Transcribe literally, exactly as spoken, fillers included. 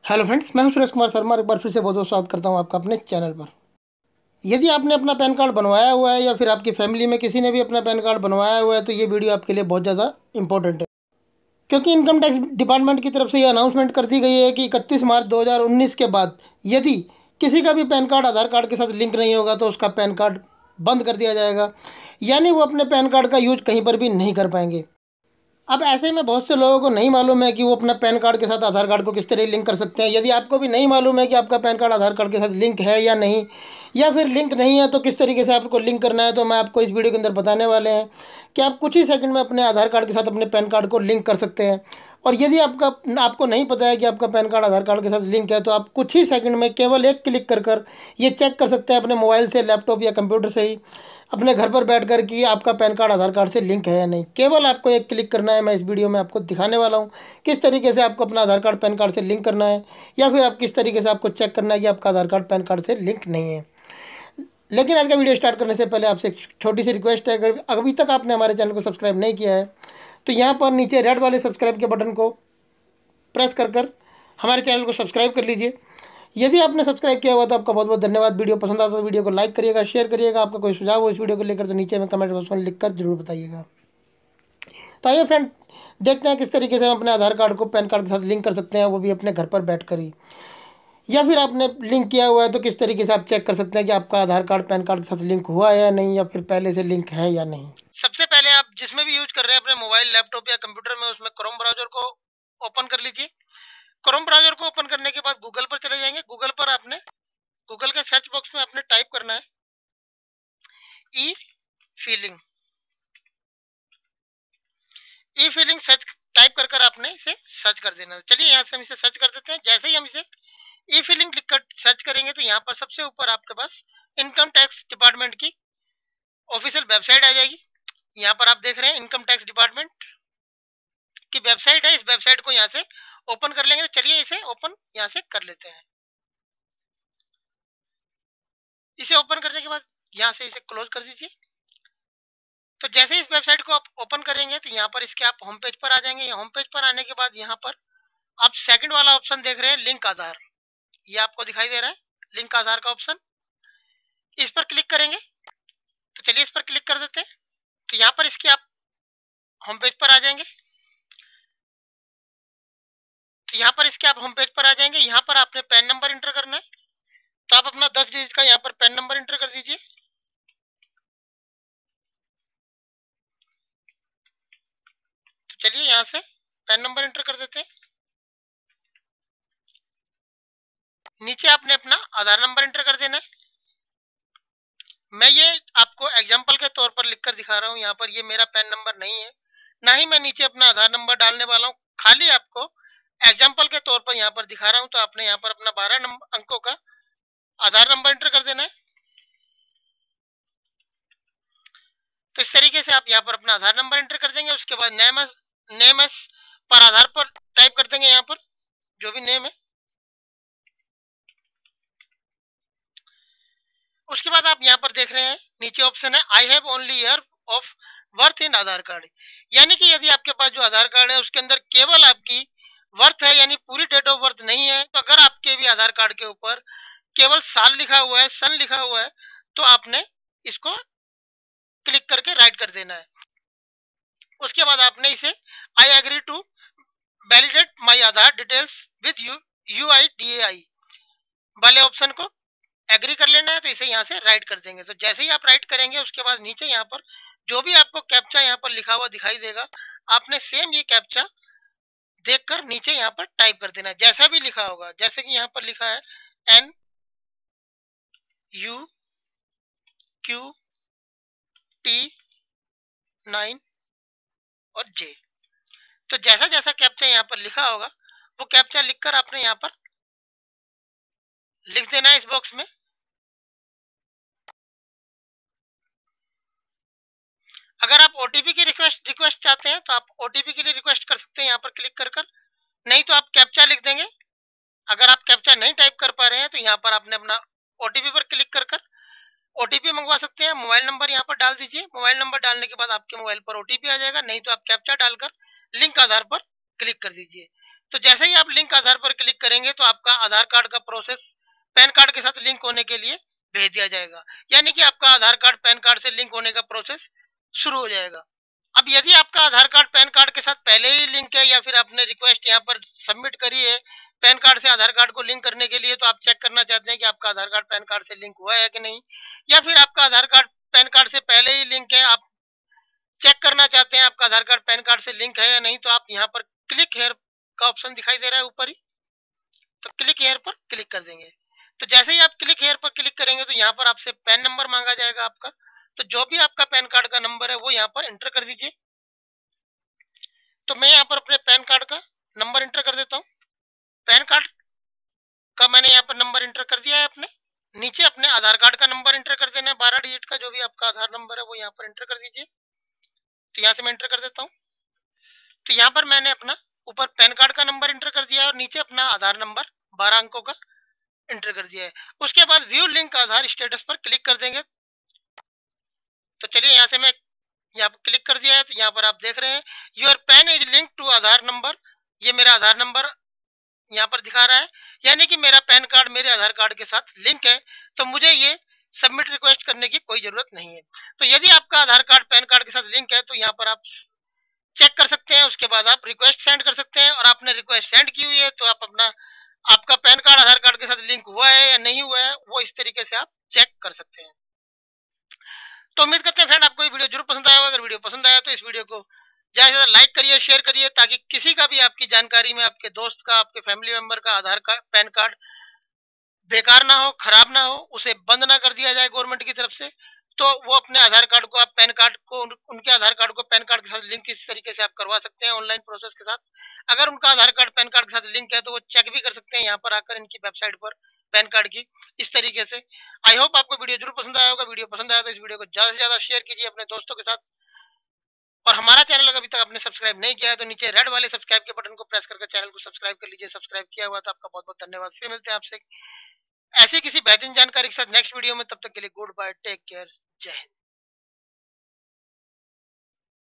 Hello friends, मैं हूं सुरेश कुमार शर्मा। एक बार फिर से बहुत बहुत स्वागत करता हूं आपका अपने चैनल पर। यदि आपने अपना पैन कार्ड बनवाया हुआ है या फिर आपकी फैमिली में किसी ने भी अपना पैन कार्ड बनवाया हुआ है तो ये वीडियो आपके लिए बहुत ज़्यादा इंपॉर्टेंट है, क्योंकि इनकम टैक्स डिपार्टमेंट की तरफ से ये अनाउंसमेंट कर दी गई है कि इकतीस मार्च दो हज़ार उन्नीस के बाद यदि किसी का भी पैन कार्ड आधार कार्ड के साथ लिंक नहीं होगा तो उसका पैन कार्ड बंद कर दिया जाएगा, यानी वो अपने पैन कार्ड का यूज कहीं पर भी नहीं कर पाएंगे। अब ऐसे में बहुत से लोगों को नहीं मालूम है कि वो अपना पैन कार्ड के साथ आधार कार्ड को किस तरह लिंक कर सकते हैं। यदि आपको भी नहीं मालूम है कि आपका पैन कार्ड आधार कार्ड के साथ लिंक है या नहीं, या फिर लिंक नहीं है तो किस तरीके से आपको लिंक करना है, तो मैं आपको इस वीडियो के अंदर बताने वाले हैं कि आप कुछ ही सेकंड में अपने आधार कार्ड के साथ अपने पैन कार्ड को लिंक कर सकते हैं। और यदि आपका आपको नहीं पता है कि आपका पैन कार्ड आधार कार्ड के साथ लिंक है तो आप कुछ ही सेकंड में केवल एक क्लिक कर कर ये चेक कर सकते हैं अपने मोबाइल से, लैपटॉप या कंप्यूटर से ही, अपने घर पर बैठ कर कि आपका पैन कार्ड आधार कार्ड से लिंक है या नहीं। केवल आपको एक क्लिक करना है। मैं इस वीडियो में आपको दिखाने वाला हूँ किस तरीके से आपको अपना आधार कार्ड पैन कार्ड से लिंक करना है, या फिर आप किस तरीके से आपको चेक करना है कि आपका आधार कार्ड पैन कार्ड से लिंक नहीं है। लेकिन आज का वीडियो स्टार्ट करने से पहले आपसे एक छोटी सी रिक्वेस्ट है, अगर अभी तक आपने हमारे चैनल को सब्सक्राइब नहीं किया है तो यहाँ पर नीचे रेड वाले सब्सक्राइब के बटन को प्रेस कर कर हमारे चैनल को सब्सक्राइब कर लीजिए। यदि आपने सब्सक्राइब किया हुआ तो आपका बहुत बहुत धन्यवाद। वीडियो पसंद आता तो वीडियो को लाइक करिएगा, शेयर करिएगा। आपका कोई सुझाव हो इस वीडियो को लेकर तो नीचे में कमेंट बॉक्स में लिखकर जरूर बताइएगा। तो आइए फ्रेंड, देखते हैं किस तरीके से हम अपने आधार कार्ड को पैन कार्ड के साथ लिंक कर सकते हैं, वो भी अपने घर पर बैठ कर ही। या फिर आपने लिंक किया हुआ है तो किस तरीके से आप चेक कर सकते हैं कि आपका आधार कार्ड पैन कार्ड के साथ लिंक हुआ है या नहीं, या फिर पहले से लिंक है या नहीं। सबसे पहले आप जिसमें भी यूज कर रहे हैं अपने मोबाइल, लैपटॉप या कंप्यूटर में, उसमें क्रोम ब्राउजर को ओपन कर लीजिए। क्रोम ब्राउजर को ओपन करने के बाद गूगल पर चले जाएंगे। गूगल पर आपने गूगल के सर्च बॉक्स में आपने टाइप करना है e filing. E filing search type कर कर आपने इसे सर्च कर देना है। चलिए यहाँ से हम इसे सर्च कर देते हैं। जैसे ही हम इसे ई फीलिंग लिख कर सर्च करेंगे तो यहाँ पर सबसे ऊपर आपके पास इनकम टैक्स डिपार्टमेंट की ऑफिशियल वेबसाइट आ जाएगी। यहाँ पर आप देख रहे हैं इनकम टैक्स डिपार्टमेंट की वेबसाइट है। इस वेबसाइट को यहाँ से ओपन कर लेंगे। तो चलिए इसे ओपन यहाँ से कर लेते हैं। इसे ओपन करने के बाद यहाँ से इसे क्लोज कर दीजिए। तो जैसे इस वेबसाइट को आप ओपन करेंगे तो यहाँ पर इसके आप होम पेज पर आ जाएंगे। होम पेज पर आने के बाद यहाँ पर आप सेकंड वाला ऑप्शन देख रहे हैं, लिंक आधार। ये आपको दिखाई दे रहा है लिंक आधार का ऑप्शन। इस पर क्लिक करेंगे। तो चलिए इस पर क्लिक कर देते हैं। तो यहाँ पर इसके आप होम पेज पर आ जाएंगे। तो यहाँ पर इसके आप होम पेज पर आ जाएंगे। यहाँ पर आपने पैन नंबर इंटर करना है। तो आप अपना दस डिजिट का यहाँ पर पैन नंबर इंटर कर दीजिए। तो चलिए यहाँ से पैन नंबर इंटर कर देते हैं। नीचे आपने अपना आधार नंबर इंटर कर देना है। मैं ये आपको एग्जांपल के तौर पर लिखकर दिखा रहा हूँ। यहाँ पर ये मेरा पैन नंबर नहीं है, ना ही मैं नीचे अपना आधार नंबर डालने वाला हूँ। खाली आपको एग्जांपल के तौर पर यहाँ पर दिखा रहा हूँ। तो आपने यहाँ पर अपना बारह नंबर अंकों का आधार नंबर इंटर कर देना है। तो इस तरीके से आप यहाँ पर अपना आधार नंबर इंटर कर देंगे। उसके बाद नेम नेम पर आधार पर टाइप कर देंगे, यहाँ पर जो भी नेम है। उसके बाद आप यहाँ पर देख रहे हैं नीचे ऑप्शन है I have only year of birth in Aadhaar card. यानी कि यदि आपके पास जो आधार कार्ड है उसके अंदर केवल आपकी वर्थ है, यानी पूरी डेट ऑफ बर्थ नहीं है, तो अगर आपके भी आधार कार्ड के ऊपर केवल साल लिखा हुआ है, सन लिखा हुआ है, तो आपने इसको क्लिक करके राइट कर देना है। उसके बाद आपने इसे I agree to validate my Aadhaar details with U U I D A I वाले ऑप्शन को एग्री कर लेना है। तो इसे यहाँ से राइट कर देंगे। तो जैसे ही आप राइट करेंगे उसके बाद नीचे यहाँ पर जो भी आपको कैप्चा यहाँ पर लिखा हुआ दिखाई देगा, आपने सेम ये कैप्चा देखकर नीचे यहाँ पर टाइप कर देना है जैसा भी लिखा होगा। जैसे कि यहाँ पर लिखा है N U Q T nine और जे। तो जैसा जैसा कैप्चा यहाँ पर लिखा होगा वो कैप्चा लिखकर आपने यहाँ पर लिख देना है इस बॉक्स में। अगर आप ओटीपी की रिक्वेस्ट रिक्वेस्ट चाहते हैं तो आप ओटीपी के लिए रिक्वेस्ट कर सकते हैं यहाँ पर क्लिक कर कर, नहीं तो आप कैप्चा लिख देंगे। अगर आप कैप्चा नहीं टाइप कर पा रहे हैं तो यहाँ पर आपने अपना ओटीपी पर क्लिक कर कर ओटीपी मंगवा सकते हैं। मोबाइल नंबर यहाँ पर डाल दीजिए। मोबाइल नंबर डालने के बाद आपके मोबाइल पर ओटीपी आ जाएगा, नहीं तो आप कैप्चा डालकर लिंक आधार पर क्लिक कर दीजिए। तो जैसे ही आप लिंक आधार पर क्लिक करेंगे तो आपका आधार कार्ड का प्रोसेस पैन कार्ड के साथ लिंक होने के लिए भेज दिया जाएगा, यानी कि आपका आधार कार्ड पैन कार्ड से लिंक होने का प्रोसेस शुरू हो जाएगा। अब यदि आपका आधार कार्ड पैन कार्ड के साथ पहले ही लिंक है या फिर आपने रिक्वेस्ट यहाँ पर सबमिट करी है पैन कार्ड से आधार कार्ड को लिंक करने के लिए, तो आप चेक करना चाहते हैं कि आपका आधार कार्ड पैन कार्ड से लिंक हुआ है कि नहीं, या फिर आपका आधार कार्ड पैन कार्ड से पहले ही लिंक है, आप चेक करना चाहते हैं आपका आधार कार्ड पैन कार्ड से लिंक है या नहीं, तो आप यहाँ पर क्लिक हेयर का ऑप्शन दिखाई दे रहा है ऊपर ही, तो क्लिक हेयर पर क्लिक कर देंगे। तो जैसे ही आप क्लिक हेयर पर क्लिक करेंगे तो यहाँ पर आपसे पैन नंबर मांगा जाएगा आपका, तो जो भी आपका पैन कार्ड का नंबर है वो यहाँ पर एंटर कर दीजिए। तो मैं यहाँ पर अपने पैन कार्ड का नंबर एंटर कर देता हूँ। पैन कार्ड का मैंने यहाँ पर नंबर एंटर कर दिया है अपने। नीचे अपने आधार कार्ड का नंबर एंटर कर देना है, बारह डिजिट का जो भी आपका आधार नंबर है वो यहाँ पर एंटर कर दीजिए। तो यहाँ से मैं एंटर कर देता हूँ। तो यहाँ पर मैंने अपना ऊपर पैन कार्ड का नंबर एंटर कर दिया है और नीचे अपना आधार नंबर बारह अंकों का एंटर कर दिया है। उसके बाद व्यू लिंक आधार स्टेटस पर क्लिक कर देंगे। तो चलिए यहाँ से मैं यहाँ पर क्लिक कर दिया है, तो यहाँ पर आप देख रहे हैं your PAN is link to Aadhaar number, ये मेरा आधार नंबर यहाँ पर दिखा रहा है, यानी कि मेरा पैन कार्ड मेरे आधार कार्ड के साथ लिंक है, तो मुझे ये सबमिट रिक्वेस्ट करने की कोई जरूरत नहीं है। तो यदि आपका आधार कार्ड पैन कार्ड के साथ लिंक है तो यहाँ पर आप चेक कर सकते हैं, उसके बाद आप रिक्वेस्ट सेंड कर सकते हैं, और आपने रिक्वेस्ट सेंड की हुई है तो आप अपना आपका पैन कार्ड आधार कार्ड के साथ लिंक हुआ है या नहीं हुआ है वो इस तरीके से आप चेक कर सकते हैं। तो उम्मीद करते हैं फ्रेंड आपको ये वीडियो जरूर पसंद आया होगा। अगर वीडियो पसंद आया तो इस वीडियो को ज्यादा से ज्यादा लाइक करिए, शेयर करिए, ताकि किसी का भी आपकी जानकारी में आपके दोस्त का, आपके फैमिली मेंबर का आधार कार्ड पैन कार्ड बेकार ना हो, खराब ना हो, उसे बंद ना कर दिया जाए गवर्नमेंट की तरफ से। तो वो अपने आधार कार्ड को, आप पैन कार्ड को, उन, उनके आधार कार्ड को पैन कार्ड के साथ लिंक इस तरीके से आप करवा सकते हैं ऑनलाइन प्रोसेस के साथ। अगर उनका आधार कार्ड पैन कार्ड के साथ लिंक है तो वो चेक भी कर सकते हैं यहाँ पर आकर इनकी वेबसाइट पर पैन कार्ड की इस तरीके से। आई होप आपको वीडियो जरूर पसंद आया होगा। वीडियो पसंद आया तो इस वीडियो को ज्यादा से ज्यादा शेयर कीजिए अपने दोस्तों के साथ, और हमारा चैनल अगर अभी तक आपने सब्सक्राइब नहीं किया है तो नीचे रेड वाले सब्सक्राइब के बटन को प्रेस करके चैनल को सब्सक्राइब कर लीजिए। सब्सक्राइब किया हुआ तो आपका बहुत बहुत धन्यवाद। फिर मिलते हैं आपसे ऐसी किसी बेहतरीन जानकारी के साथ नेक्स्ट वीडियो में, तब तक के लिए गुड बाय, टेक केयर, जय हिंद।